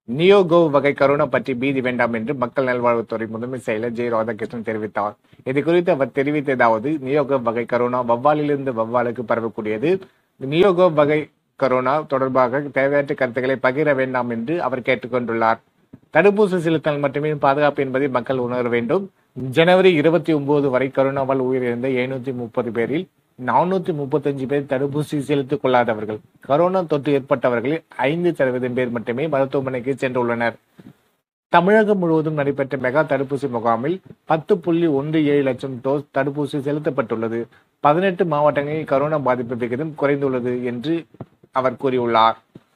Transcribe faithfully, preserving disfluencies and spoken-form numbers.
NeoCoV வகை corona பற்றி பீதி வேண்டாம் என்று மக்கள் நல்வாழ்வுத்துறை முதன்மை செயலர் ஜெ ராதாகிருஷ்ணன் தெரிவித்தார். இது குறித்து அவர் தெரிவித்ததாவது, நியோகோவ் வகை கரோனா வவ்வாலிலிருந்து வவ்வாலுக்கு பரவக்கூடியது. நியோகோவ் வகை கரோனா தொடர்பாக தேவையற்ற கருத்துக்களை பகிர வேண்டாம் என்று அவர் கேட்டுக்கொண்டுள்ளார். தடுப்பூசி செலுத்தல் மட்டுமே பாதுகாப்பு என்பதை மக்கள் உணர வேண்டும். ஜனவரி இருபத்தி ஒன்பது வரை கரோனாவால் உயிரிழந்த எழுநூத்தி முப்பது பேரில் நானூத்தி முப்பத்தி அஞ்சு பேர் தடுப்பூசி செலுத்திக் கொள்ளாதவர்கள். கரோனா தொற்று ஏற்பட்டவர்களில் ஐந்து சதவீதம் பேர் மட்டுமே மருத்துவமனைக்கு சென்றுள்ளனர். தமிழகம் முழுவதும் நடைபெற்ற மெகா தடுப்பூசி முகாமில் பத்து புள்ளி ஒன்று ஏழு லட்சம் டோஸ் தடுப்பூசி செலுத்தப்பட்டுள்ளது. பதினெட்டு மாவட்டங்களில் கரோனா பாதிப்பு விகிதம் குறைந்துள்ளது என்று அவர் கூறியுள்ளார்.